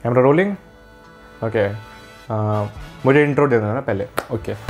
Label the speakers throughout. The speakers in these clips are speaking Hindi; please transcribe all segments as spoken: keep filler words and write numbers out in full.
Speaker 1: Camera rolling. ओके, मुझे इंट्रो दे देना ना पहले। Okay okay.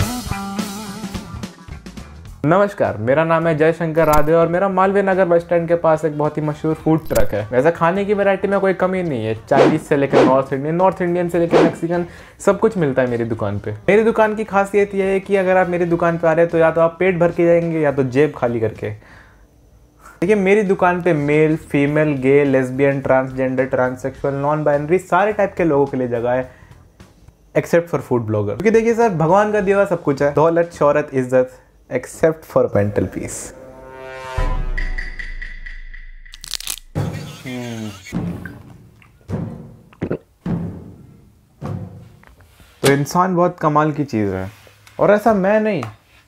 Speaker 1: नमस्कार, मेरा नाम है जयशंकर राधे और मेरा मालवीय नगर बस स्टैंड के पास एक बहुत ही मशहूर फूड ट्रक है। वैसे खाने की वैरायटी में कोई कमी नहीं है, चाइनीज से लेकर नॉर्थ इंडियन, नॉर्थ इंडियन से लेकर मैक्सिकन, सब कुछ मिलता है मेरी दुकान पे। मेरी दुकान की खासियत यह है कि अगर आप मेरी दुकान पे आ रहे हैं तो या तो आप पेट भर के जाएंगे या तो जेब खाली करके। देखिए, मेरी दुकान पे male, female, gay, lesbian, transgender, transsexual, non binary सारे टाइप के लोगों के लिए जगह है, एक्सेप्ट फॉर फूड ब्लॉगर। क्योंकि देखिए सर, भगवान का दिया हुआ सब कुछ है, दौलत, शोहरत, इज्जत, एक्सेप्ट फॉर मेंटल पीस। तो इंसान बहुत कमाल की चीज है, और ऐसा मैं नहीं,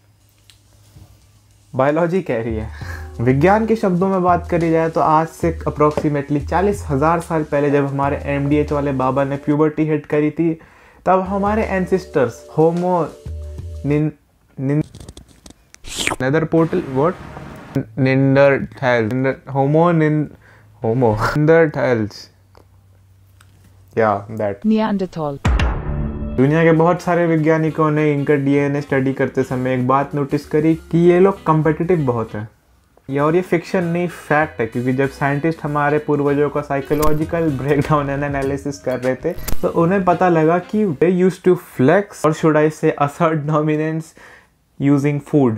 Speaker 1: बायोलॉजी कह रही है। विज्ञान के शब्दों में बात करी जाए तो आज से अप्रोक्सीमेटली चालीस हजार साल पहले जब हमारे एम डी एच वाले बाबा ने प्यूबर्टी हिट करी थी, तब हमारे एंसेस्टर्स होमो निन निन nether portal what Neanderthal homo निन होमो निंडरथैल्स या दैट
Speaker 2: निएंडरथॉल।
Speaker 1: दुनिया के बहुत सारे वैज्ञानिकों ने इनका डी एन ए स्टडी करते समय एक बात नोटिस करी कि ये लोग कम्पिटिटिव बहुत है। ये और ये फिक्शन नहीं, फैक्ट है। क्योंकि जब साइंटिस्ट हमारे पूर्वजों का साइकोलॉजिकल ब्रेकडाउन एंड एनालिसिस कर रहे थे तो उन्हें पता लगा कि दे यूज्ड टू फ्लेक्स और should I say assert dominance using food.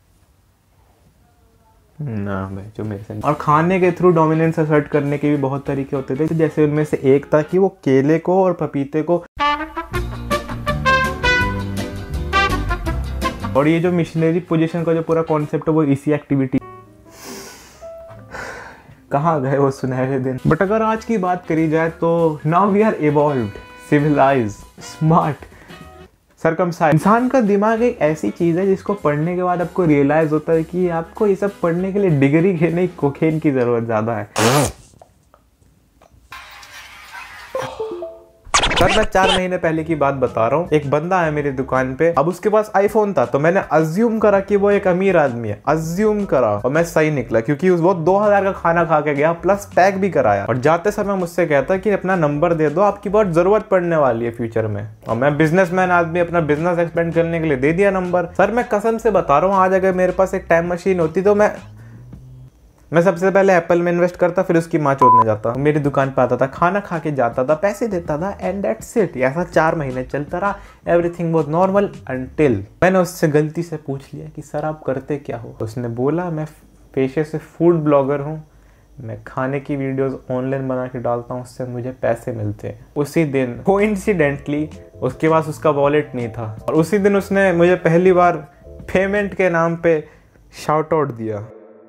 Speaker 1: ना भाई, जो मेरे से और खाने के थ्रू डोमिनेंस असर्ट करने के भी बहुत तरीके होते थे। जैसे उनमें से एक था कि वो केले को और पपीते को, और ये जो मिशनरी पोजीशन का जो पूरा कॉन्सेप्ट है वो इसी एक्टिविटी। कहाँ गए वो सुनहरे दिन। बट अगर आज की बात करी जाए तो now we are evolved, civilised, smart, circumcised. इंसान का दिमाग एक ऐसी चीज है जिसको पढ़ने के बाद आपको रियलाइज होता है कि आपको ये सब पढ़ने के लिए डिग्री के नहीं, कोकेन की जरूरत ज्यादा है। सर, मैं चार महीने पहले की बात बता रहा हूँ। एक बंदा है मेरी दुकान पे, अब उसके पास आईफोन था तो मैंने अज्यूम करा कि वो एक अमीर आदमी है, अज्यूम करा, और मैं सही निकला क्योंकि वो दो हजार का खाना खा के गया, प्लस पैक भी कराया। और जाते समय मुझसे कहता कि अपना नंबर दे दो, आपकी बहुत जरूरत पड़ने वाली है फ्यूचर में। और मैं बिजनेसमैन आदमी, अपना बिजनेस एक्सपेंड करने के लिए दे दिया नंबर। सर, मैं कसम से बता रहा हूँ, आज अगर मेरे पास एक टाइम मशीन होती तो मैं मैं सबसे पहले एप्पल में इन्वेस्ट करता, फिर उसकी माँ चोदने जाता, मेरी दुकान पे आता था, खाना खा के जाता था, पैसे देता था, एंड दैट्स इट। ऐसा चार महीने चलता रहा। एवरीथिंग वाज नॉर्मल अंटिल मैंने उससे गलती से पूछ लिया कि सर आप करते क्या हो। उसने बोला मैं पेशे से फूड ब्लॉगर हूँ, मैं खाने की वीडियोस ऑनलाइन बना के डालता हूँ, उससे मुझे पैसे मिलते हैं। उसी दिन कोइंसिडेंटली उसके पास उसका वॉलेट नहीं था, और उसी दिन उसने मुझे पहली बार पेमेंट के नाम पे शाउट आउट दिया।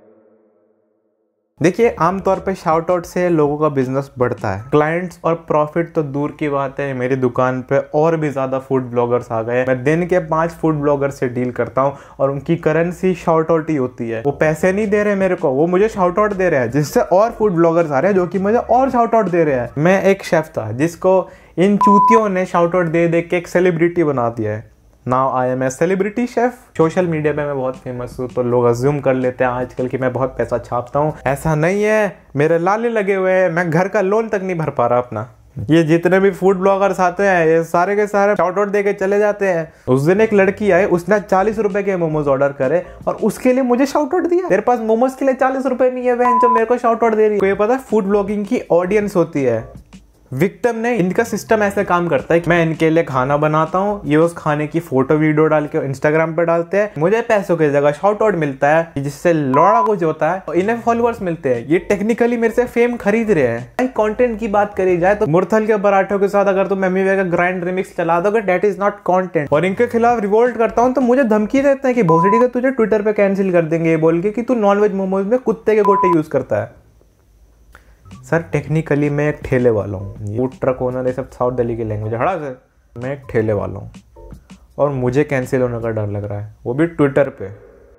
Speaker 1: देखिए, आमतौर पे शाउट आउट से लोगों का बिजनेस बढ़ता है, क्लाइंट्स और प्रॉफिट तो दूर की बात है। मेरी दुकान पे और भी ज्यादा फूड ब्लॉगर्स आ गए। मैं दिन के पांच फूड ब्लॉगर से डील करता हूँ और उनकी करेंसी शाउट आउट ही होती है। वो पैसे नहीं दे रहे मेरे को, वो मुझे शाउट आउट दे रहे हैं, जिससे और फूड ब्लॉगर्स आ रहे हैं जो कि मुझे और शाउट आउट दे रहे हैं। मैं एक शेफ था जिसको इन चूतियों ने शाउट आउट दे दे के एक सेलिब्रिटी बना दिया है। Now I am a celebrity chef. Social media पे मैं बहुत फेमस हूँ तो लोग अज्यूम कर लेते हैं आजकल कि मैं बहुत पैसा छापता हूँ। ऐसा नहीं है, मेरे लाले लगे हुए हैं, मैं घर का लोन तक नहीं भर पा रहा अपना। ये जितने भी फूड ब्लॉगर्स आते हैं ये सारे के सारे शाउट आउट दे के चले जाते हैं। उस दिन एक लड़की आई, उसने चालीस रुपए के मोमोज ऑर्डर करे और उसके लिए मुझे शाउट आउट दिया। तेरे पास मोमोज के लिए चालीस रुपए नहीं है बहन जो मेरे को शाउट आउट दे रही है। ये पता है फूड ब्लॉगिंग की ऑडियंस होती है, विक्टिम ने। इनका सिस्टम ऐसे काम करता है कि मैं इनके लिए खाना बनाता हूँ, ये उस खाने की फोटो वीडियो डाल के इंस्टाग्राम पे डालते हैं, मुझे पैसों की जगह शाउट आउट मिलता है, जिससे लौड़ा कुछ होता है और इन्हें फॉलोअर्स मिलते हैं। ये टेक्निकली मेरे से फेम खरीद रहे हैं। कंटेंट की बात करी जाए तो मुरथल के पराठों के साथ अगर तुम एमी वे का ग्राइंड रिमिक्स चला दोगे, डेट इज नॉट कंटेंट। और इनके खिलाफ रिवोल्ट करता हूँ तो मुझे धमकी देते हैं कि भोसड़ी का तुझे ट्विटर पे कैंसिल कर देंगे, ये बोल के कि तू नॉनवेज मोमोज में कुत्ते के गोटे यूज करता है। सर, टेक्निकली मैं एक ठेले वाला हूँ। फूड ट्रक ओनर ये सब साउथ दिल्ली की लैंग्वेज है। हड़ा सर, मैं एक ठेले वाला हूँ और मुझे कैंसिल होने का डर लग रहा है, वो भी ट्विटर पे।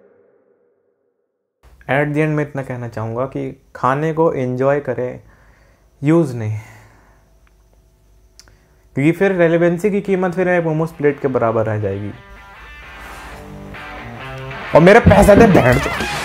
Speaker 1: एट द एंड में इतना कहना चाहूँगा कि खाने को एंजॉय करें, यूज़ नहीं, क्योंकि फिर रेलेवेंसी की कीमत फिर एक मोमोज प्लेट के बराबर रह जाएगी। और मेरे पैसे दे बैंड